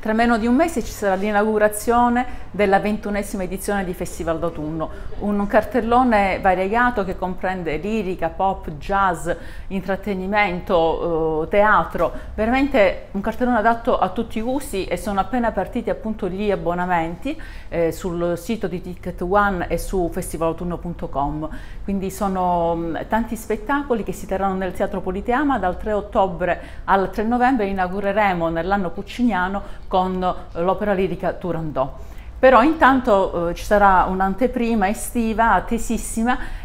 Tra meno di un mese ci sarà l'inaugurazione della 21esima edizione di Festival d'autunno, un cartellone variegato che comprende lirica, pop, jazz, intrattenimento, teatro, veramente un cartellone adatto a tutti i gusti, e sono appena partiti appunto gli abbonamenti sul sito di Ticket One e su festivalautunno.com. Quindi sono tanti spettacoli che si terranno nel Teatro Politeama dal 3 ottobre al 3 novembre. Inaugureremo nell'anno pucciniano con l'opera lirica Turandot. Però intanto ci sarà un'anteprima estiva attesissima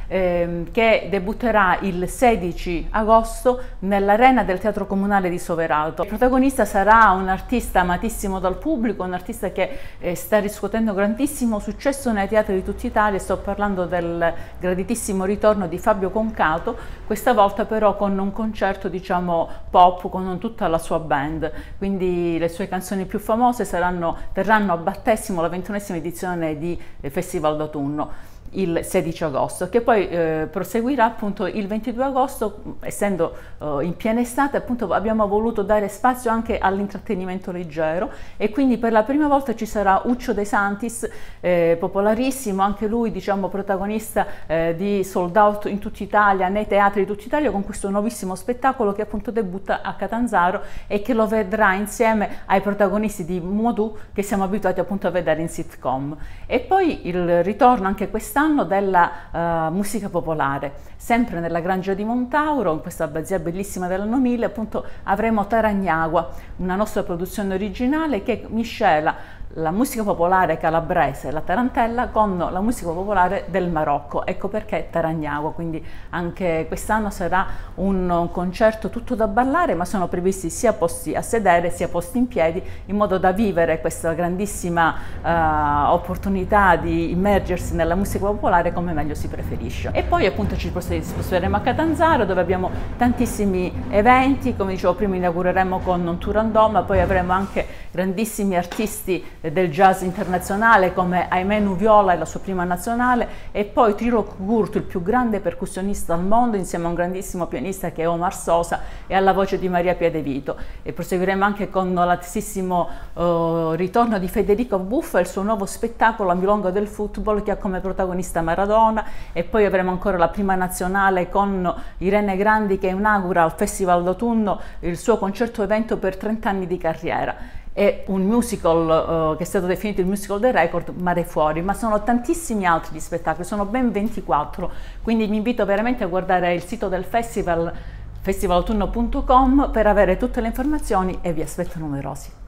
che debutterà il 16 agosto nell'arena del Teatro Comunale di Soverato. Il protagonista sarà un artista amatissimo dal pubblico, un artista che sta riscuotendo grandissimo successo nei teatri di tutta Italia. Sto parlando del graditissimo ritorno di Fabio Concato, questa volta però con un concerto diciamo pop, con tutta la sua band. Quindi le sue canzoni più famose terranno a battesimo la 21esima edizione di Festival d'autunno il 16 agosto, che poi proseguirà appunto il 22 agosto. Essendo in piena estate, appunto abbiamo voluto dare spazio anche all'intrattenimento leggero, e quindi per la prima volta ci sarà Uccio De Santis, popolarissimo anche lui, diciamo protagonista di Sold Out in tutta Italia, nei teatri di tutta Italia, con questo nuovissimo spettacolo che appunto debutta a Catanzaro e che lo vedrà insieme ai protagonisti di Modù, che siamo abituati appunto a vedere in sitcom. E poi il ritorno anche quest'anno della musica popolare, sempre nella Grangia di Montauro, in questa abbazia bellissima dell'anno 1000, appunto avremo Taragnagua, una nostra produzione originale che miscela la musica popolare calabrese, la tarantella, con la musica popolare del Marocco. Ecco perché Taragnagua. Quindi anche quest'anno sarà un concerto tutto da ballare, ma sono previsti sia posti a sedere sia posti in piedi, in modo da vivere questa grandissima opportunità di immergersi nella musica popolare come meglio si preferisce. E poi appunto ci sposteremo a Catanzaro, dove abbiamo tantissimi eventi. Come dicevo prima, inaugureremo con Turandot, ma poi avremo anche grandissimi artisti del jazz internazionale come Aimé Viola e la sua prima nazionale, e poi Trilo Gurtu, il più grande percussionista al mondo, insieme a un grandissimo pianista che è Omar Sosa e alla voce di Maria Piedevito. E proseguiremo anche con l'attesissimo ritorno di Federico Buffa e il suo nuovo spettacolo La Milonga del Football, che ha come protagonista Maradona. E poi avremo ancora la prima nazionale con Irene Grandi, che inaugura al Festival d'autunno il suo concerto evento per 30 anni di carriera. È un musical che è stato definito il musical del record, Mare Fuori, ma sono tantissimi altri gli spettacoli, sono ben 24, quindi vi invito veramente a guardare il sito del festival, festivalautunno.com, per avere tutte le informazioni, e vi aspetto numerosi.